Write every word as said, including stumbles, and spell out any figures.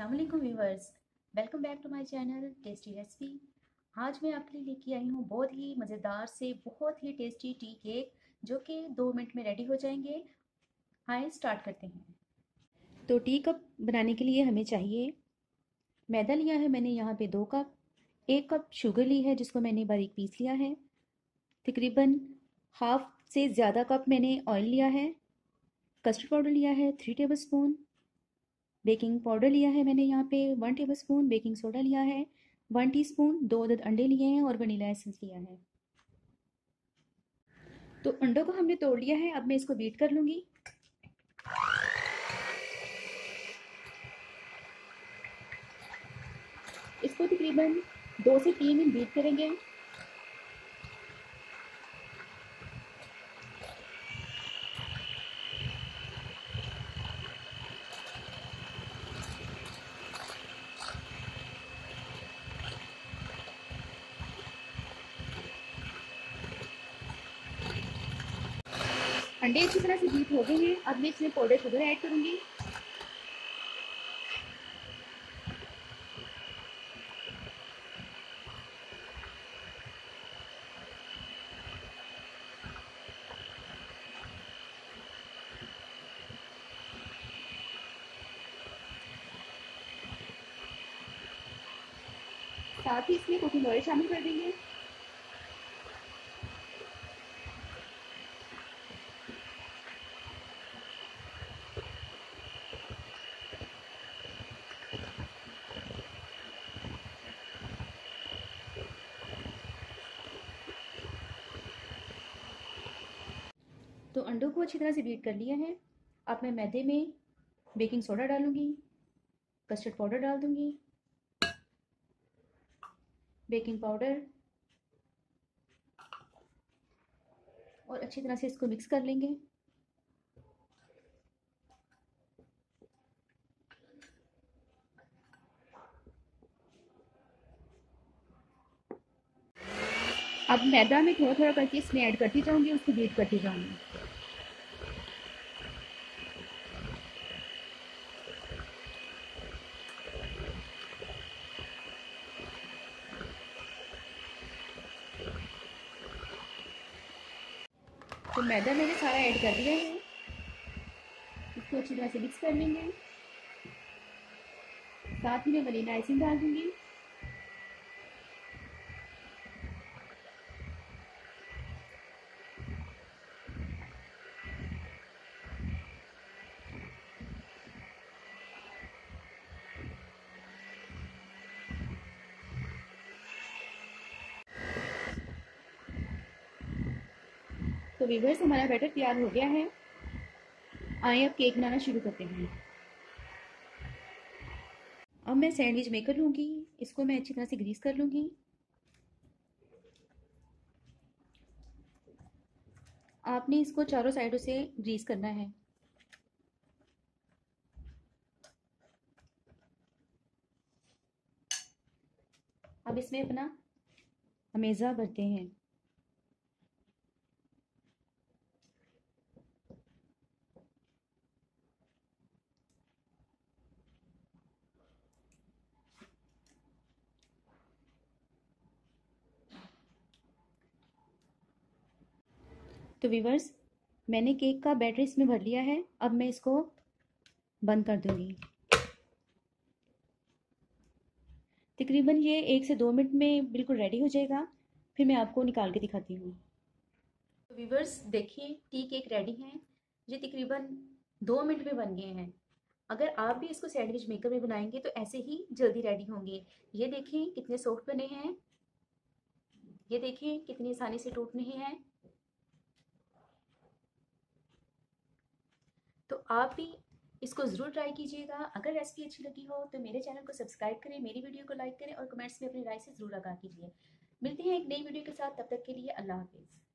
अस्सलाम वालेकुम viewers, welcome back to my channel tasty recipe. आज मैं आपके लिए लेके आई हूँ बहुत ही मज़ेदार से बहुत ही टेस्टी टी केक जो कि दो मिनट में रेडी हो जाएंगे। आइए स्टार्ट करते हैं। तो टी कप बनाने के लिए हमें चाहिए मैदा लिया है मैंने यहाँ पे दो कप, एक कप शुगर ली है जिसको मैंने बारीक पीस लिया है, तकरीबन हाफ से ज़्यादा कप मैंने ऑयल लिया है, कस्टर्ड पाउडर लिया है three tablespoon, baking powder लिया है मैंने यहाँ पे वन टेबलस्पून, बेकिंग सोडा लिया है वन टीस्पून, दो अदद अंडे लिए हैं और वनीला एसेंस लिया है। तो अंडों को हमने तोड़ लिया है, अब मैं इसको बीट कर लूँगी। इसको तकरीबन दो से तीन मिनट बीट करेंगे। अंडे अच्छी तरह से बीट हो गए हैं, अब मैं इसमें पाउडर शुगर ऐड करूँगी। साथ ही इसमें कुकिंग ऑयल शामिल कर देंगे। तो अंडों को अच्छी तरह से बीट कर लिया है। अब मैं मैदे में बेकिंग सोडा डालूंगी, कस्टर्ड पाउडर डाल दूंगी, बेकिंग पाउडर, और अच्छी तरह से इसको मिक्स कर लेंगे। अब मैदा में थोड़ा थोड़ा करके इसमें ऐड करती जाऊंगी, उसको बीट करती जाऊंगी। तो मैदा मैंने सारा ऐड कर दिया है, इसको अच्छी तरह से मिक्स कर लेंगे। साथ ही मैं वनीला आइसिंग डाल दूंगी। तो व्यूअर्स, हमारा बैटर तैयार हो गया है। आइए अब केक बनाना शुरू करते हैं। अब मैं सैंडविच मेकर लूँगी, इसको मैं अच्छी तरह से ग्रीस कर लूँगी। आपने इसको चारों साइडों से ग्रीस करना है। अब इसमें अपना अमेज़ा भरते हैं। तो व्यूअर्स, मैंने केक का बैटर इसमें भर लिया है, अब मैं इसको बंद कर दूंगी। तकरीबन ये एक से दो मिनट में बिल्कुल रेडी हो जाएगा, फिर मैं आपको निकाल के दिखाती हूँ। तो व्यूअर्स देखिए, टी केक रेडी हैं। ये तकरीबन दो मिनट में बन गए हैं। अगर आप भी इसको सैंडविच मेकर में बनाएंगे तो ऐसे ही जल्दी रेडी होंगे। ये देखें कितने सॉफ्ट बने हैं, ये देखें कितनी आसानी से टूट नहीं है। तो आप भी इसको ज़रूर ट्राई कीजिएगा। अगर रेसिपी अच्छी लगी हो तो मेरे चैनल को सब्सक्राइब करें, मेरी वीडियो को लाइक करें और कमेंट्स में अपनी राय से ज़रूर आगाह कीजिए। मिलते हैं एक नई वीडियो के साथ, तब तक के लिए अल्लाह हाफिज़।